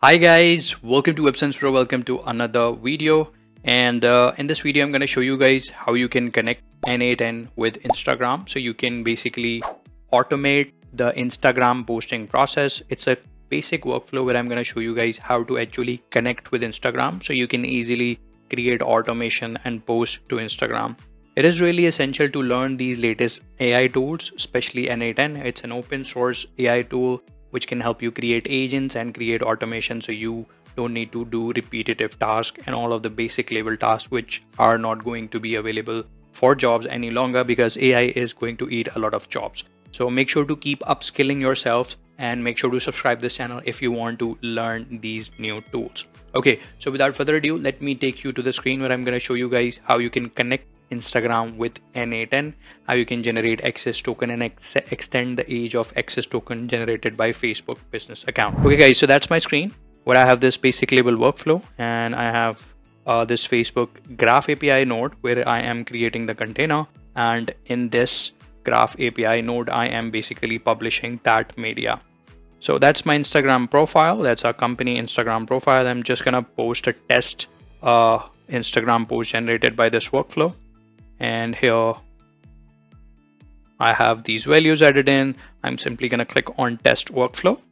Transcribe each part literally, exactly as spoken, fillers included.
Hi guys, welcome to WebSense Pro. Welcome to another video. And uh, in this video, I'm going to show you guys how you can connect N eight N with Instagram. So you can basically automate the Instagram posting process. It's a basic workflow where I'm going to show you guys how to actually connect with Instagram so you can easily create automation and post to Instagram. It is really essential to learn these latest A I tools, especially N eight N. It's an open source A I tool which can help you create agents and create automation so you don't need to do repetitive tasks and all of the basic level tasks which are not going to be available for jobs any longer because A I is going to eat a lot of jobs. So make sure to keep upskilling yourself and make sure to subscribe this channel if you want to learn these new tools. Okay, so without further ado, let me take you to the screen where I'm going to show you guys how you can connect Instagram with N eight N, how you can generate access token and ex extend the age of access token generated by Facebook business account. Okay guys, so that's my screen where I have this basic label workflow and I have uh, this Facebook graph A P I node where I am creating the container, and in this graph A P I node I am basically publishing that media. So that's my Instagram profile. That's our company Instagram profile. I'm just gonna post a test uh, Instagram post generated by this workflow. And here I have these values added in. I'm simply going to click on test workflow.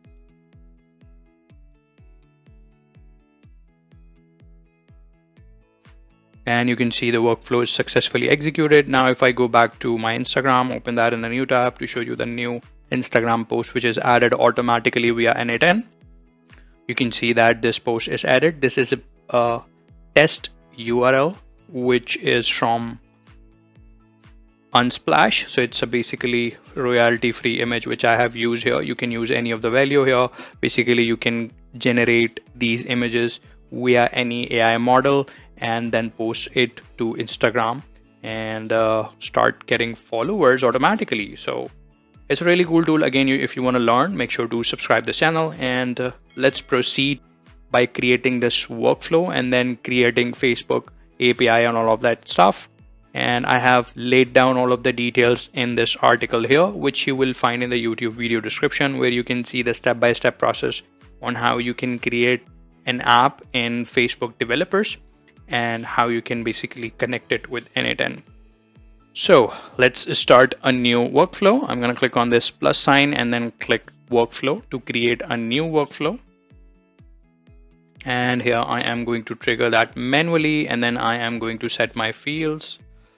And you can see the workflow is successfully executed. Now, if I go back to my Instagram, open that in a new tab to show you the new Instagram post, which is added automatically via N eight N. You can see that this post is added. This is a, a test U R L, which is from Unsplash. So it's a basically royalty free image which I have used here. You can use any of the value here. Basically you can generate these images via any A I model and then post it to Instagram and uh, start getting followers automatically. So it's a really cool tool. Again, you, if you want to learn, make sure to subscribe the channel, and uh, let's proceed by creating this workflow and then creating Facebook A P I and all of that stuff. And I have laid down all of the details in this article here, which you will find in the YouTube video description, where you can see the step-by-step process on how you can create an app in Facebook developers and how you can basically connect it with N eight N. So let's start a new workflow. I'm going to click on this plus sign and then click workflow to create a new workflow. And here I am going to trigger that manually, and then I am going to set my fields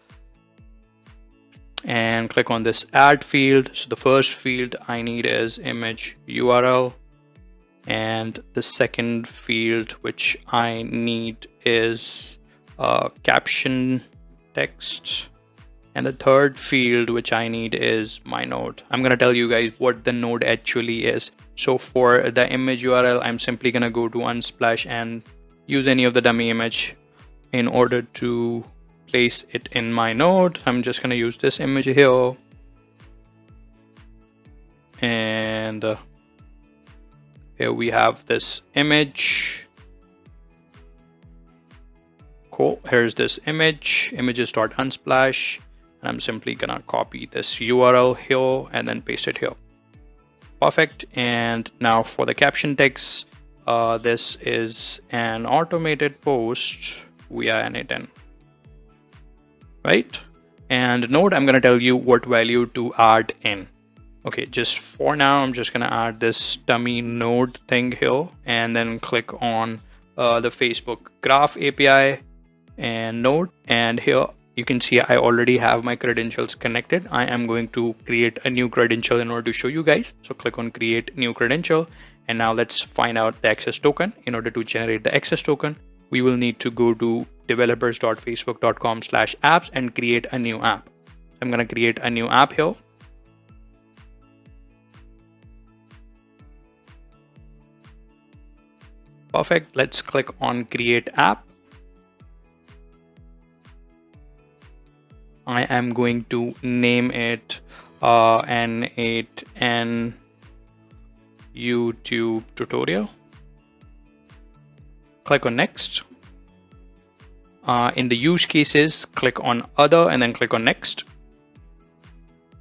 and click on this add field. So the first field I need is image U R L, and the second field which I need is uh, caption text, and the third field which I need is my node. I'm gonna tell you guys what the node actually is. So for the image U R L, I'm simply gonna go to Unsplash and use any of the dummy image in order to place it in my node. I'm just gonna use this image here, and uh, here we have this image. Cool. Here's this image, images.unsplash, and I'm simply gonna copy this U R L here and then paste it here. Perfect. And now for the caption text, uh, this is an automated post via N eight N. Right? And node, I'm going to tell you what value to add in. Okay, just for now, I'm just going to add this dummy node thing here and then click on uh, the Facebook graph A P I and node. And here you can see I already have my credentials connected. I am going to create a new credential in order to show you guys. So click on create new credential. And now let's find out the access token. In order to generate the access token, we will need to go to developers dot facebook dot com slash apps and create a new app. I'm going to create a new app here. Perfect. Let's click on create app. I am going to name it uh, N eight N YouTube tutorial. Click on next. Uh, in the use cases, click on other and then click on next.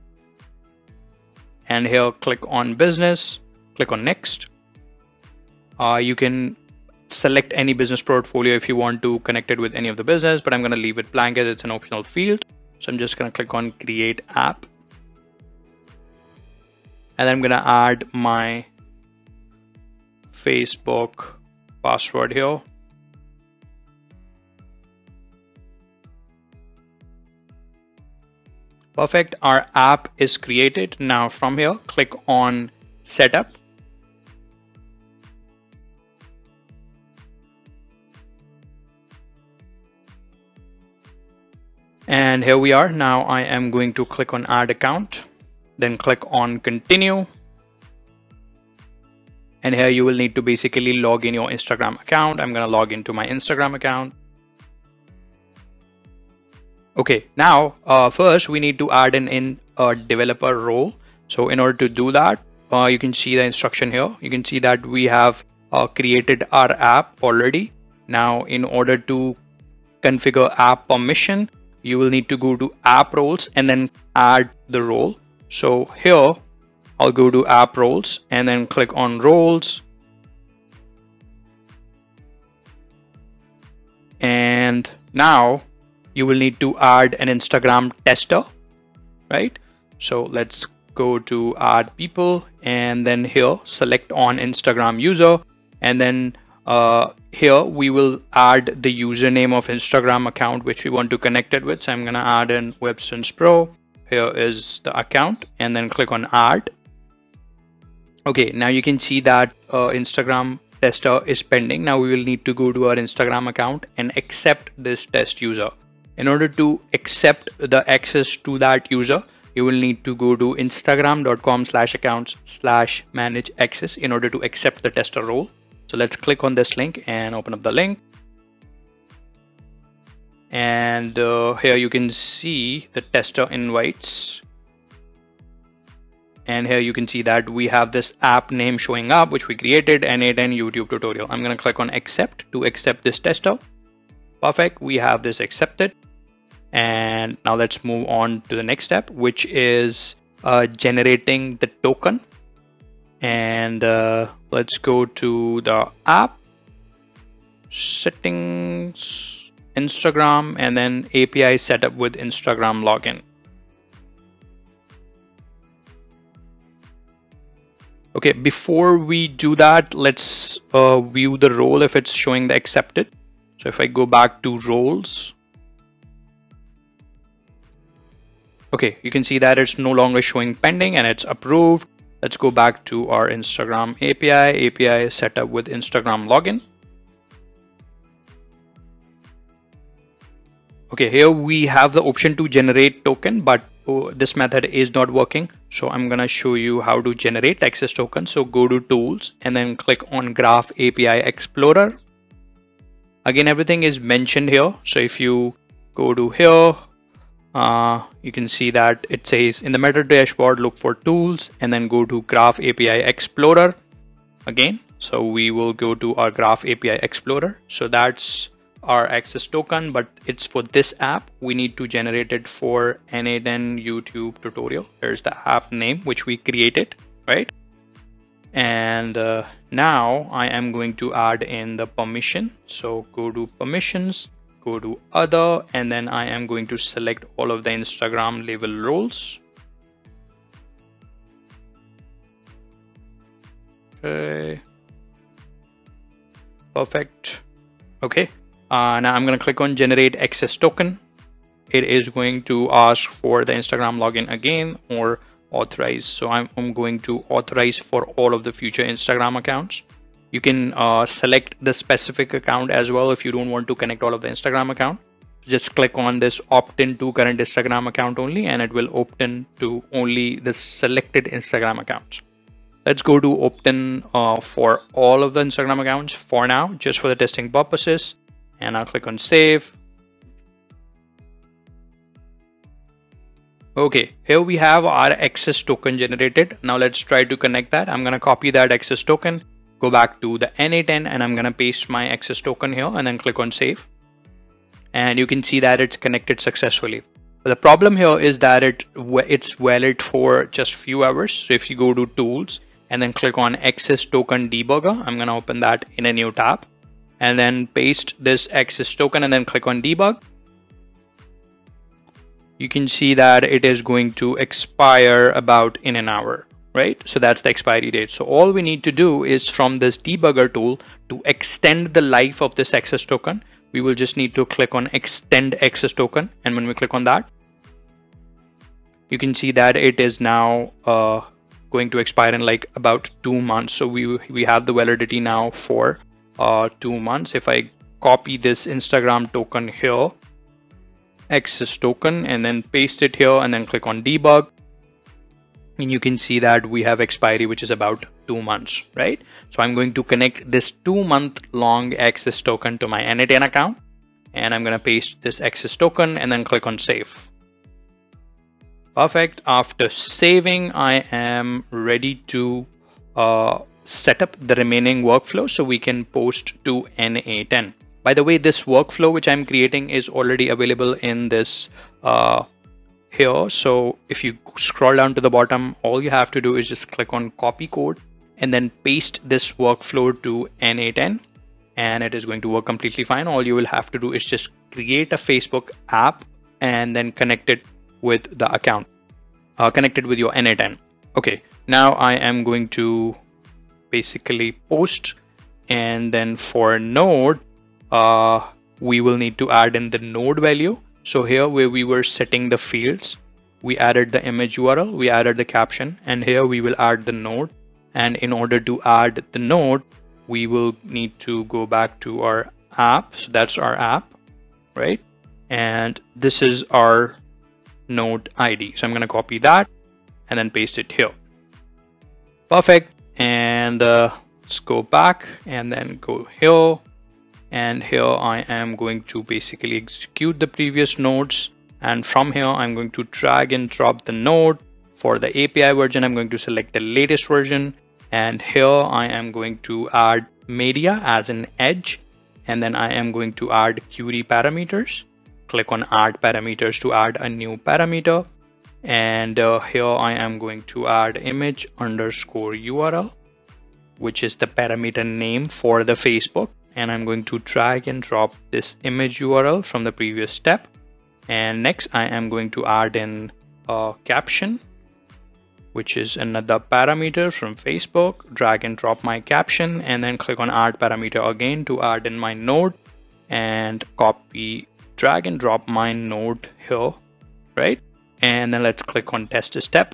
And here click on business, click on next. Uh, you can select any business portfolio if you want to connect it with any of the business, but I'm going to leave it blank as it's an optional field. So I'm just going to click on create app, and then I'm going to add my Facebook password here. Perfect, our app is created. Now from here, click on setup. And here we are. Now I am going to click on add account, then click on continue. And here you will need to basically log in your Instagram account. I'm going to log into my Instagram account. Okay, now uh, first we need to add in, in a developer role. So in order to do that, uh, you can see the instruction here. You can see that we have uh, created our app already. Now in order to configure app permission, you will need to go to app roles and then add the role. So here I'll go to app roles and then click on roles. And now you will need to add an Instagram tester, right? So let's go to add people, and then here select on Instagram user, and then uh, here we will add the username of Instagram account which we want to connect it with. So I'm gonna add in Websense Pro. Here is the account, and then click on add. Okay, now you can see that uh, Instagram tester is pending. Now we will need to go to our Instagram account and accept this test user. In order to accept the access to that user, you will need to go to instagram.com slash accounts slash manage access in order to accept the tester role. So let's click on this link and open up the link. And uh, here you can see the tester invites. And here you can see that we have this app name showing up, which we created, N eight N YouTube tutorial. I'm going to click on accept to accept this tester. Perfect, we have this accepted. And now let's move on to the next step, which is uh, generating the token. And uh, let's go to the app, settings, Instagram, and then A P I setup with Instagram login. Okay, before we do that, let's uh, view the role if it's showing the accepted. So if I go back to roles, okay, you can see that it's no longer showing pending and it's approved. Let's go back to our Instagram A P I, A P I setup with Instagram login. Okay, here we have the option to generate token, but oh, this method is not working. So I'm gonna show you how to generate access token. So go to tools and then click on Graph A P I Explorer. Again, everything is mentioned here. So if you go to here, uh, you can see that it says in the meta dashboard, look for tools and then go to Graph A P I Explorer again. So we will go to our Graph A P I Explorer. So that's our access token, but it's for this app. We need to generate it for N eight N YouTube tutorial. There's the app name which we created, right? And uh, now I am going to add in the permission. So go to permissions, go to other, and then I am going to select all of the Instagram label roles. Okay, perfect. Okay, uh, now I'm going to click on generate access token. It is going to ask for the Instagram login again or authorize. So I'm, I'm going to authorize for all of the future Instagram accounts. You can uh, select the specific account as well if you don't want to connect all of the Instagram account. Just click on this opt-in to current Instagram account only, and it will opt-in to only the selected Instagram accounts. Let's go to opt-in uh, for all of the Instagram accounts for now, just for the testing purposes. And I'll click on save. Okay, here we have our access token generated. Now let's try to connect that. I'm going to copy that access token, go back to the N eight N, and I'm going to paste my access token here and then click on save. And you can see that it's connected successfully. But the problem here is that it it's valid for just few hours. So if you go to tools and then click on access token debugger. I'm going to open that in a new tab and then paste this access token and then click on debug. You can see that it is going to expire about in an hour, right? So that's the expiry date. So all we need to do is from this debugger tool to extend the life of this access token. We will just need to click on extend access token. And when we click on that, you can see that it is now uh, going to expire in like about two months. So we, we have the validity now for uh, two months. If I copy this Instagram token here, access token, and then paste it here and then click on debug, and you can see that we have expiry, which is about two months, right? So I'm going to connect this two month long access token to my N eight N account, and I'm going to paste this access token and then click on save. Perfect. After saving, I am ready to uh, set up the remaining workflow so we can post to N eight N. By the way, this workflow which I'm creating is already available in this uh, here. So if you scroll down to the bottom, all you have to do is just click on copy code and then paste this workflow to N eight N, and it is going to work completely fine. All you will have to do is just create a Facebook app and then connect it with the account, uh, connected with your N eight N. Okay, now I am going to basically post, and then for node, uh, we will need to add in the node value. So here where we were setting the fields, we added the image U R L, we added the caption, and here we will add the node. And in order to add the node, we will need to go back to our app. So that's our app, right? And this is our node I D. So I'm going to copy that and then paste it here. Perfect. And uh, let's go back and then go here. And here I am going to basically execute the previous nodes. And from here, I'm going to drag and drop the node. For the A P I version, I'm going to select the latest version. And here I am going to add media as an edge. And then I am going to add query parameters. Click on add parameters to add a new parameter. And uh, here I am going to add image underscore U R L, which is the parameter name for the Facebook. And I'm going to drag and drop this image U R L from the previous step. And next I am going to add in a caption, which is another parameter from Facebook. Drag and drop my caption and then click on add parameter again to add in my node, and copy, drag and drop my node here, right? And then let's click on test step.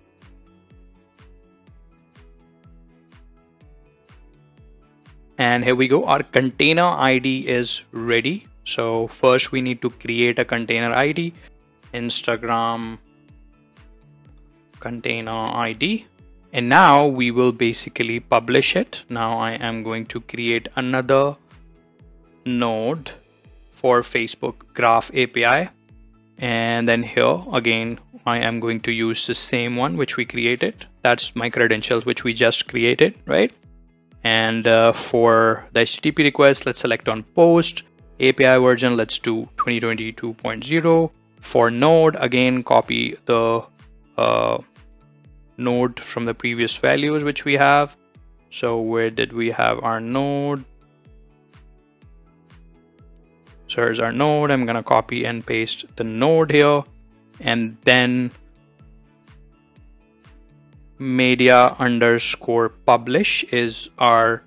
And here we go, our container I D is ready. So first we need to create a container I D, Instagram container I D. And now we will basically publish it. Now I am going to create another node for Facebook Graph A P I. And then here again, I am going to use the same one which we created. That's my credentials which we just created, right? And uh, for the H T T P request, let's select on post. A P I version, let's do twenty twenty-two point zero. For node, again, copy the uh, node from the previous values which we have. So where did we have our node? So here's our node. I'm going to copy and paste the node here. And then media underscore publish is our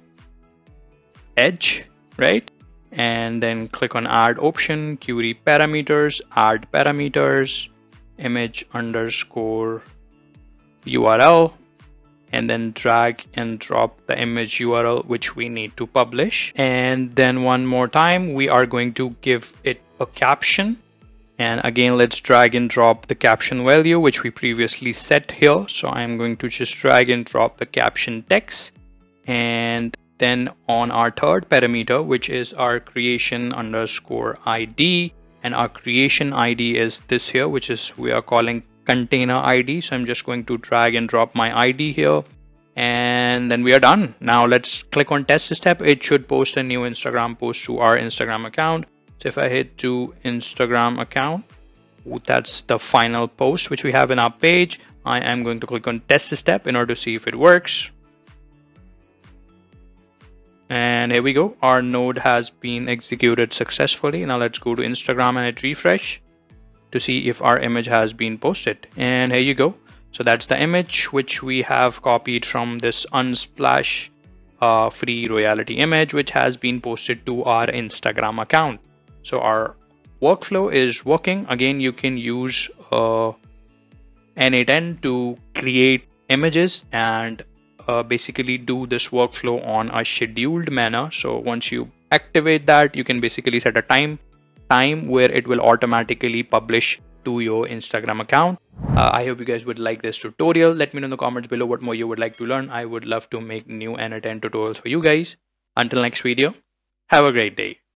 edge, right? And then click on add option, query parameters, add parameters, image underscore U R L, and then drag and drop the image U R L which we need to publish. And then one more time, we are going to give it a caption. And again, let's drag and drop the caption value which we previously set here. So I'm going to just drag and drop the caption text. And then on our third parameter, which is our creation underscore I D, and our creation I D is this here, which is we are calling container I D. So I'm just going to drag and drop my I D here, and then we are done. Now let's click on test step. It should post a new Instagram post to our Instagram account. So if I hit to Instagram account, that's the final post which we have in our page. I am going to click on test step in order to see if it works. And here we go, our node has been executed successfully. Now let's go to Instagram and hit refresh to see if our image has been posted. And here you go. So that's the image which we have copied from this Unsplash uh, free royalty image, which has been posted to our Instagram account. So our workflow is working. Again, you can use uh, N eight N to create images and uh, basically do this workflow on a scheduled manner. So once you activate that, you can basically set a time time where it will automatically publish to your Instagram account. uh, I hope you guys would like this tutorial. Let me know in the comments below what more you would like to learn. I would love to make new N eight N tutorials for you guys. Until next video, have a great day.